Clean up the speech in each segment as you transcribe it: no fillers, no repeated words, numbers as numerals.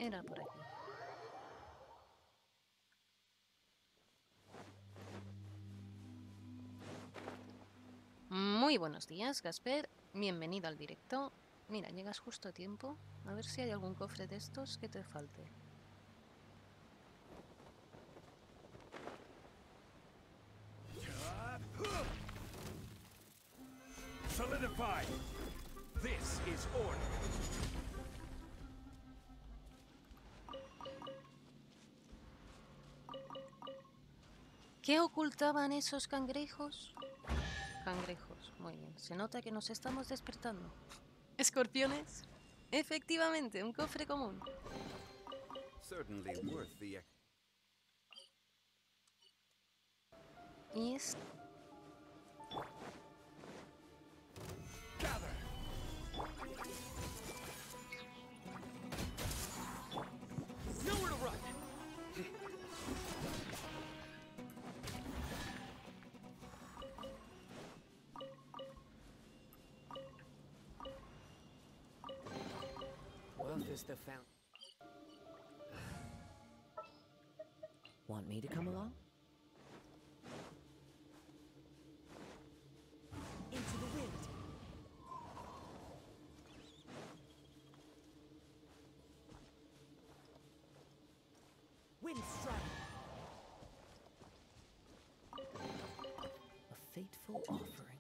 Era por aquí. Muy buenos días, Gasper. Bienvenido al directo. Mira, llegas justo a tiempo. A ver si hay algún cofre de estos que te falte. Solidify! This is order! ¿Qué ocultaban esos cangrejos? Cangrejos, muy bien. Se nota que nos estamos despertando. ¿Escorpiones? Efectivamente, un cofre común. Certainly worth the... Y es... Gather! Nowhere to run! Wealth is the fountain. Want me to come along? Into the wind. Wind strike. A fateful offering.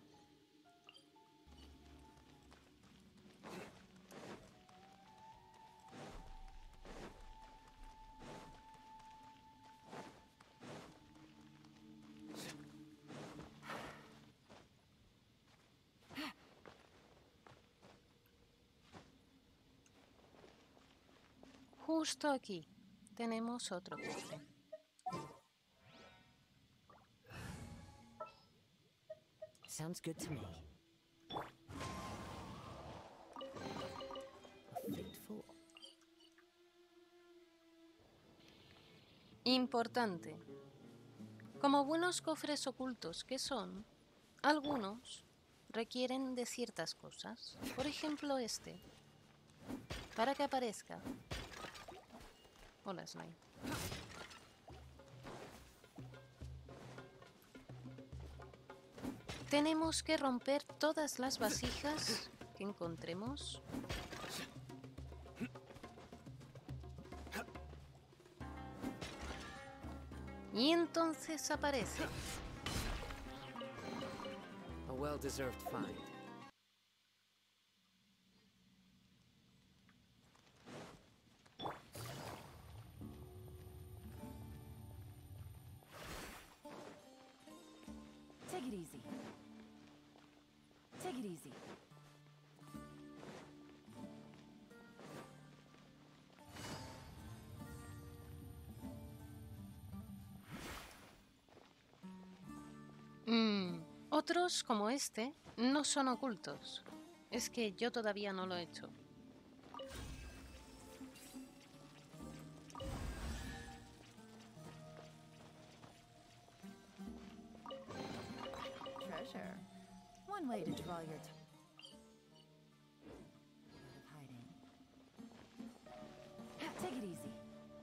Justo aquí tenemos otro cofre. Sounds good to me. A fateful. Importante. Como buenos cofres ocultos que son, algunos requieren de ciertas cosas. Por ejemplo, este. Para que aparezca. Hola, Slime. Tenemos que romper todas las vasijas que encontremos. Y entonces aparece. A well-deserved find. Take it easy. Take it easy. Otros, como este, no son ocultos. Es que yo todavía no lo he hecho. Treasure. One way to draw your hiding. Take it easy.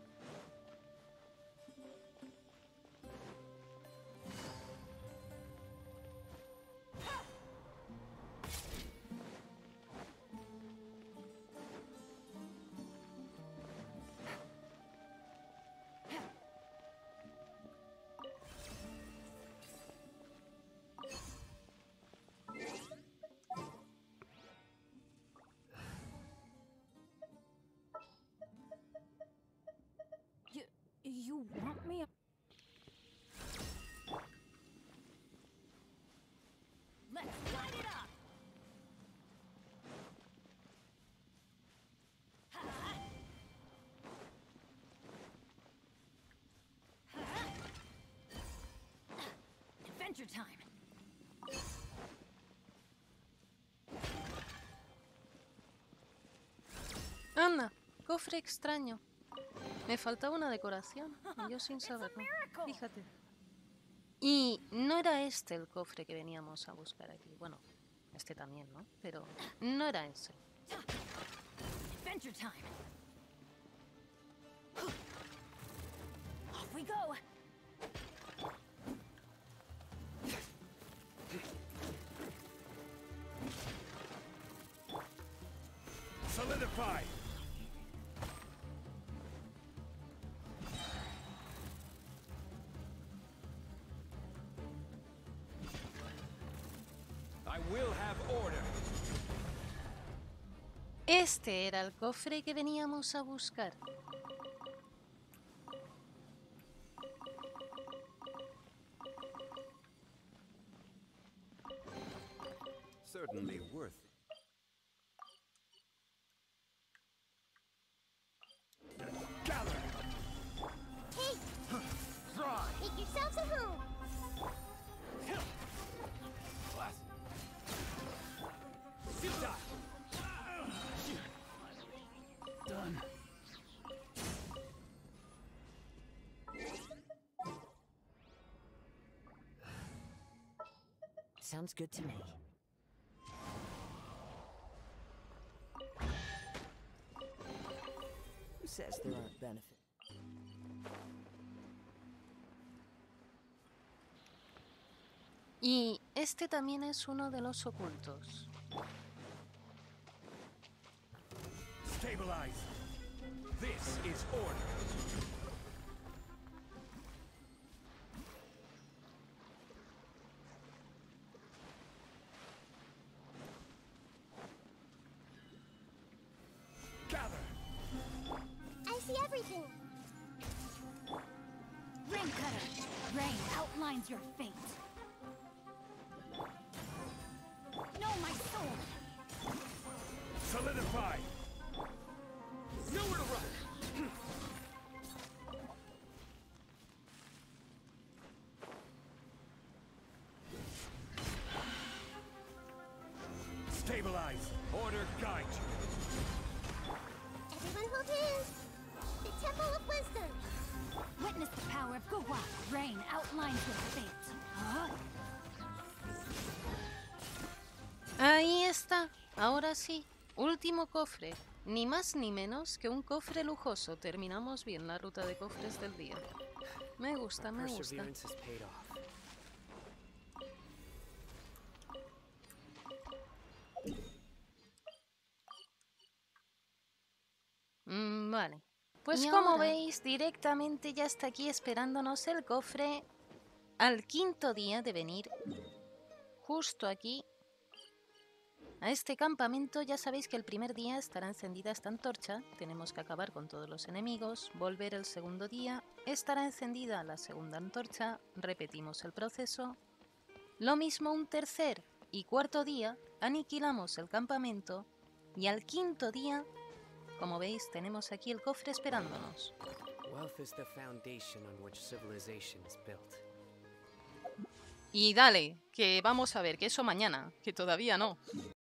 You want me? Let's light it up. Adventure time. Anda, cofre extraño. Me faltaba una decoración, y yo sin saberlo. Fíjate. Y no era este el cofre que veníamos a buscar aquí. Bueno, este también, ¿no? Pero no era ese. Adventure time. Solidify. I will have order. Este era el cofre que veníamos a buscar. Certainly worth it. Gather! Hey, Try! make yourselves at home. Blast! Sita! Done. Sounds good to me. Who says there aren't benefits? Y este también es uno de los ocultos. Stabilize. This is order. Gather. I see everything. Rain Cutter. Rain outlines your fate. No, my sword. Solidify. Nowhere to run. Stabilize. Order guide you. Everyone hold hands. The Temple of Wisdom. Witness the power of Guwa. Rain outlines your fate. Huh? Ahí está. Ahora sí. Último cofre. Ni más ni menos que un cofre lujoso. Terminamos bien la ruta de cofres del día. Me gusta, me gusta. Perseverance has paid off. Vale. Pues Y como ahora- veis, directamente ya está aquí esperándonos el cofre al quinto día de venir justo aquí a este campamento. Ya sabéis que el primer día estará encendida esta antorcha, tenemos que acabar con todos los enemigos, volver el segundo día, estará encendida la segunda antorcha, repetimos el proceso. Lo mismo un tercer y cuarto día, aniquilamos el campamento y al quinto día, como veis, tenemos aquí el cofre esperándonos. Wealth is the foundation on which civilization is built. Y dale, que vamos a ver, que eso mañana, que todavía no.